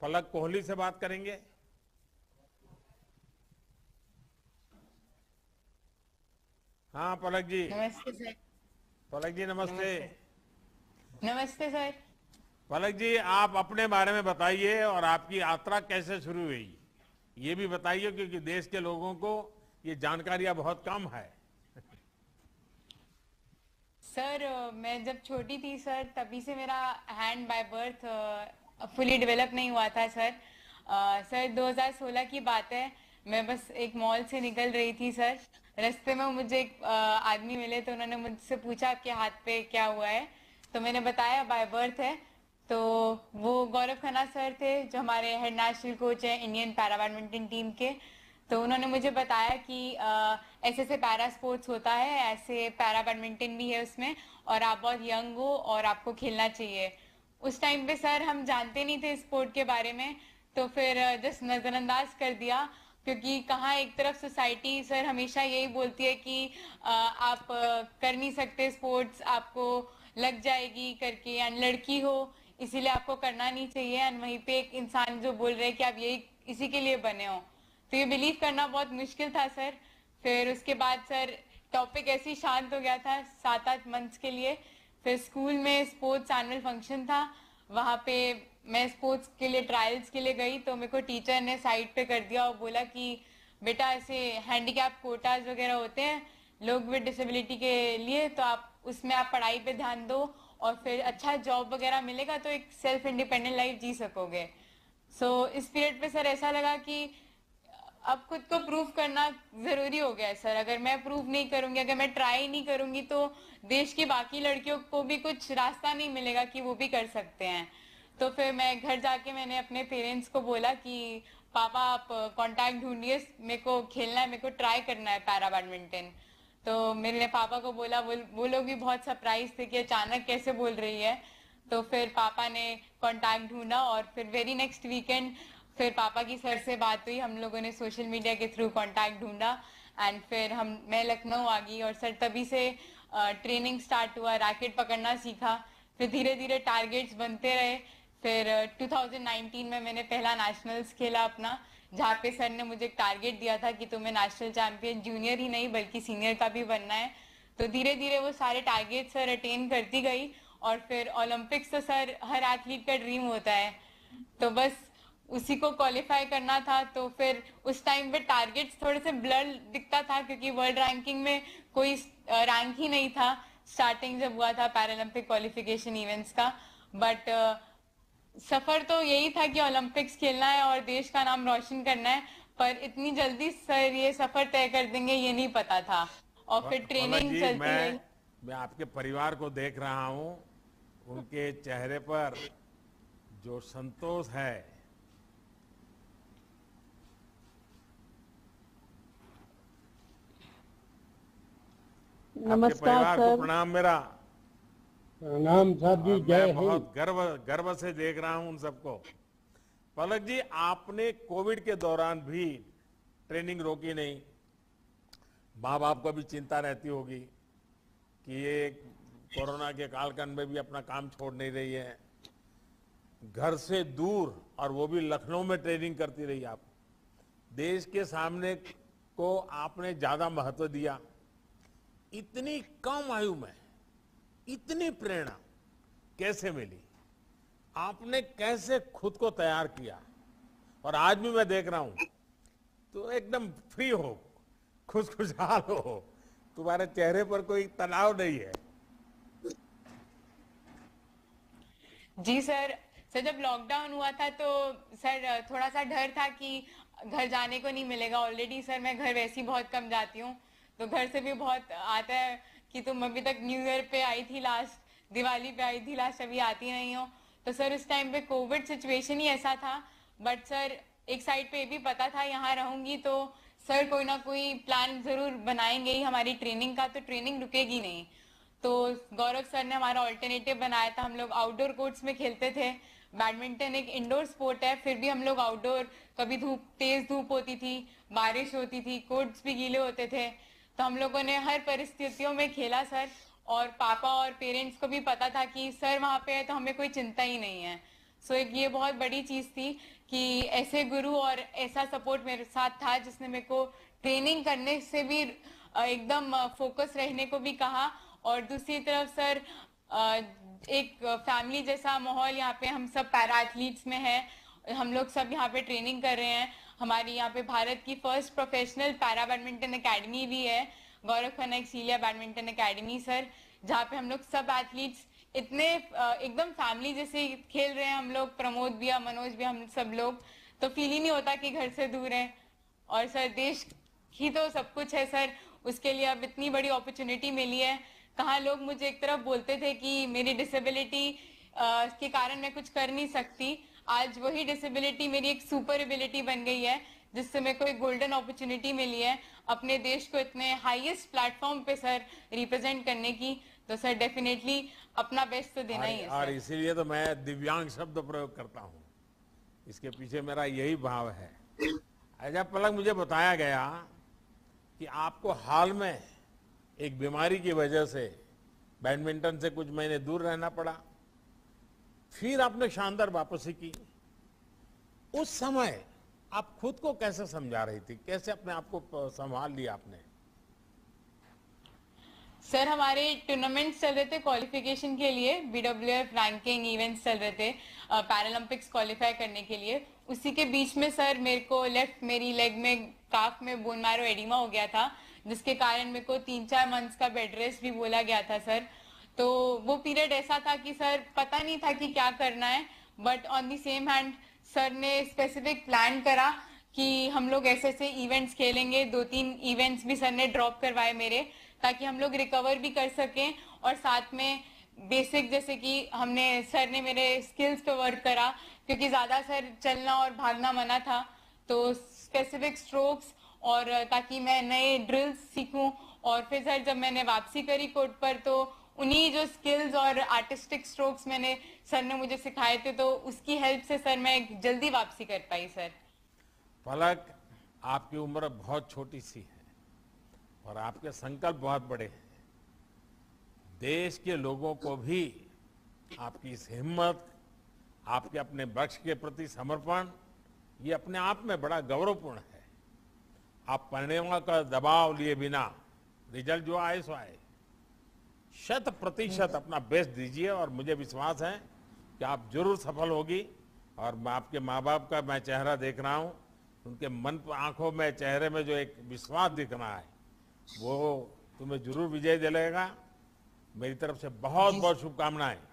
पलक कोहली से बात करेंगे। हाँ पलक जी। नमस्ते सर। पलक जी नमस्ते। नमस्ते। नमस्ते सर। पलक जी आप अपने बारे में बताइए और आपकी यात्रा कैसे शुरू हुई ये भी बताइए, क्योंकि देश के लोगों को ये जानकारियां बहुत कम है। सर मैं जब छोटी थी सर तभी से मेरा hand by birth fully develop नहीं हुआ था सर। सर 2016 की बात है। मैं बस एक मॉल से निकल रही थी सर। रास्ते में मुझे एक आदमी मिले तो उन्होंने मुझसे पूछा आपके हाथ पे क्या हुआ है। तो मैंने बताया बाय बर्थ है। तो वो गौरव खन्ना सर थे जो हमारे हेड नेशनल कोच हैं इंडियन पैरा बैडमिंटन टीम के। तो उन्होंने मुझे बताया कि ऐसे ऐसे पैरा स्पोर्ट्स होता है, ऐसे पैरा बैडमिंटन भी है उसमें, और आप बहुत यंग हो और आपको खेलना चाहिए। उस टाइम पे सर हम जानते नहीं थे स्पोर्ट के बारे में, तो फिर जस्ट नजरअंदाज कर दिया। क्योंकि कहाँ एक तरफ सोसाइटी सर हमेशा यही बोलती है कि आप कर नहीं सकते स्पोर्ट्स, आपको लग जाएगी करके, या लड़की हो इसीलिए आपको करना नहीं चाहिए, एंड वहीं पे एक इंसान जो बोल रहे हैं कि आप यही इसी के लिए बने हो। तो ये बिलीव करना बहुत मुश्किल था सर। फिर उसके बाद सर टॉपिक ऐसे ही शांत हो गया था 7-8 मंथ्स के लिए। फिर स्कूल में स्पोर्ट्स एनुअल फंक्शन था, वहाँ पे मैं स्पोर्ट्स के लिए ट्रायल्स के लिए गई तो मेरे को टीचर ने साइड पे कर दिया और बोला कि बेटा ऐसे हैंडीकैप कोटाज वगैरह होते हैं लोग विद डिसेबिलिटी के लिए, तो आप उसमें आप पढ़ाई पे ध्यान दो और फिर अच्छा जॉब वगैरह मिलेगा तो एक सेल्फ इंडिपेंडेंट लाइफ जी सकोगे। इस पीरियड पे सर ऐसा लगा कि अब खुद को प्रूव करना जरूरी हो गया है सर। अगर मैं प्रूव नहीं करूंगी, अगर मैं ट्राई नहीं करूंगी तो देश की बाकी लड़कियों को भी कुछ रास्ता नहीं मिलेगा कि वो भी कर सकते हैं। तो फिर मैं घर जाके मैंने अपने पेरेंट्स को बोला कि पापा आप कांटेक्ट ढूंढिए, मेरे को खेलना है, मेरे को ट्राई करना है पैरा बैडमिंटन। तो मेरे पापा को बोला, वो लोग भी बहुत सरप्राइज थे कि अचानक कैसे बोल रही है। तो फिर पापा ने कांटेक्ट ढूंढा और फिर वेरी नेक्स्ट वीकेंड फिर पापा की सर से बात हुई, हम लोगों ने सोशल मीडिया के थ्रू कांटेक्ट ढूंढा, एंड फिर मैं लखनऊ आ गई और सर तभी से ट्रेनिंग स्टार्ट हुआ, रैकेट पकड़ना सीखा। फिर धीरे धीरे टारगेट्स बनते रहे। फिर 2019 में मैंने पहला नेशनल्स खेला अपना, जहाँ पे सर ने मुझे एक टारगेट दिया था कि तुम्हें नेशनल चैंपियन जूनियर ही नहीं बल्कि सीनियर का भी बनना है। तो धीरे धीरे वो सारे टारगेट सर अटेन करती गई, और फिर ओलंपिक्स तो सर हर एथलीट का ड्रीम होता है, तो बस उसी को क्वालिफाई करना था। तो फिर उस टाइम पे टारगेट्स थोड़े से ब्लर दिखता था क्योंकि वर्ल्ड रैंकिंग में कोई रैंक ही नहीं था स्टार्टिंग जब हुआ था पैरालंपिक क्वालिफिकेशन इवेंट्स का। बट सफर तो यही था कि ओलंपिक्स खेलना है और देश का नाम रोशन करना है, पर इतनी जल्दी सर ये सफर तय कर देंगे ये नहीं पता था। और फिर पलक ट्रेनिंग जी चलती गई। मैं आपके परिवार को देख रहा हूँ, उनके चेहरे पर जो संतोष है। आपके नमस्कार परिवार को सर। प्रणाम मेरा। प्रणाम साहब और जी, मैं जय हिंद। बहुत गर्व गर्व से देख रहा हूं उन सबको। पलक जी आपने कोविड के दौरान भी ट्रेनिंग रोकी नहीं। माँ बाप को भी चिंता रहती होगी कि ये कोरोना के कालखंड में भी अपना काम छोड़ नहीं रही है, घर से दूर, और वो भी लखनऊ में ट्रेनिंग करती रही। आप देश के सामने को आपने ज्यादा महत्व दिया। इतनी कम आयु में इतनी प्रेरणा कैसे मिली? आपने कैसे खुद को तैयार किया? और आज भी मैं देख रहा हूं तो एकदम फ्री हो, खुशहाल हो, तुम्हारे चेहरे पर कोई तनाव नहीं है। जी सर। सर जब लॉकडाउन हुआ था तो सर थोड़ा सा डर था कि घर जाने को नहीं मिलेगा। ऑलरेडी सर मैं घर वैसे ही बहुत कम जाती हूँ, तो घर से भी बहुत आता है कि तुम अभी तक न्यू ईयर पे आई थी लास्ट, दिवाली पे आई थी लास्ट, अभी आती नहीं हो। तो सर उस टाइम पे कोविड सिचुएशन ही ऐसा था। बट सर एक साइड पे ये भी पता था यहाँ रहूंगी तो सर कोई ना कोई प्लान जरूर बनाएंगे ही हमारी ट्रेनिंग का, तो ट्रेनिंग रुकेगी नहीं। तो गौरव सर ने हमारा ऑल्टरनेटिव बनाया था, हम लोग आउटडोर कोर्ट्स में खेलते थे। बैडमिंटन एक इंडोर स्पोर्ट है, फिर भी हम लोग आउटडोर, कभी तेज धूप होती थी, बारिश होती थी, कोर्ट्स भी गीले होते थे, तो हम लोगों ने हर परिस्थितियों में खेला सर। और पापा और पेरेंट्स को भी पता था कि सर वहां पे है तो हमें कोई चिंता ही नहीं है। सो एक ये बहुत बड़ी चीज थी कि ऐसे गुरु और ऐसा सपोर्ट मेरे साथ था जिसने मेरे को ट्रेनिंग करने से भी एकदम फोकस रहने को भी कहा। और दूसरी तरफ सर एक फैमिली जैसा माहौल यहाँ पे हम सब पैरा एथलीट्स में है। हम लोग सब यहाँ पे ट्रेनिंग कर रहे हैं। हमारी यहाँ पे भारत की first professional para badminton academy भी है, Gaurav Khanna Excelia badminton academy sir, जहाँ पे हम लोग सब एथलीट्स इतने एकदम फैमिली जैसे खेल रहे हैं। हम लोग प्रमोद भैया, मनोज भी, हम सब लोग, तो फील ही नहीं होता कि घर से दूर है। और सर देश ही तो सब कुछ है सर, उसके लिए अब इतनी बड़ी अपॉर्चुनिटी मिली है। कहाँ लोग मुझे एक तरफ बोलते थे कि मेरी डिसेबिलिटी के कारण मैं कुछ कर नहीं सकती, आज वही डिसेबिलिटी मेरी एक सुपर एबिलिटी बन गई है, जिससे मेरे को एक गोल्डन अपॉर्चुनिटी मिली है अपने देश को इतने हाईएस्ट प्लेटफॉर्म पे सर रिप्रेजेंट करने की। तो सर डेफिनेटली अपना बेस्ट तो देना ही है और सर। इसीलिए तो मैं दिव्यांग शब्द प्रयोग करता हूँ, इसके पीछे मेरा यही भाव है। अच्छा पलक, मुझे बताया गया कि आपको हाल में एक बीमारी की वजह से बैडमिंटन से कुछ महीने दूर रहना पड़ा, फिर आपने शानदार वापसी की। उस समय आप खुद को कैसे समझा रही थी, कैसे अपने आप को संभाल लिया आपने? सर हमारे टूर्नामेंट्स चल रहे थे क्वालिफिकेशन के लिए, BWF रैंकिंग इवेंट्स चल रहे थे पैरालंपिक्स क्वालिफाई करने के लिए। उसी के बीच में सर मेरे को मेरी लेग में काफ में बोन मैरो एडिमा हो गया था, जिसके कारण मेरे को 3-4 मंथ्स का बेड रेस्ट भी बोला गया था सर। तो वो पीरियड ऐसा था कि सर पता नहीं था कि क्या करना है, but on the same hand sir ने स्पेसिफिक प्लान करा कि हम लोग ऐसे ऐसे इवेंट्स खेलेंगे। 2-3 इवेंट्स भी सर ने ड्रॉप करवाए मेरे, ताकि हम लोग रिकवर भी कर सकें। और साथ में बेसिक जैसे कि सर ने मेरे स्किल्स पे वर्क करा, क्योंकि ज्यादा सर चलना और भागना मना था, तो स्पेसिफिक स्ट्रोक्स और ताकि मैं नए ड्रिल्स सीखूं। और फिर सर जब मैंने वापसी करी कोर्ट पर, तो उन्हीं जो स्किल्स और आर्टिस्टिक स्ट्रोक्स सर ने मुझे सिखाए थे, तो उसकी हेल्प से सर मैं जल्दी वापसी कर पाई सर। पलक, आपकी उम्र बहुत छोटी सी है और आपके संकल्प बहुत बड़े हैं। देश के लोगों को भी आपकी इस हिम्मत, आपके अपने लक्ष्य के प्रति समर्पण, ये अपने आप में बड़ा गौरवपूर्ण है। आप परिणामों का दबाव लिए बिना रिजल्ट जो आए सो आए, 100% अपना बेस्ट दीजिए और मुझे विश्वास है कि आप जरूर सफल होगी। और आपके माँ बाप का मैं चेहरा देख रहा हूँ, उनके मन आंखों में, चेहरे में जो एक विश्वास दिख रहा है, वो तुम्हें जरूर विजय दिलाएगा। मेरी तरफ से बहुत बहुत शुभकामनाएं।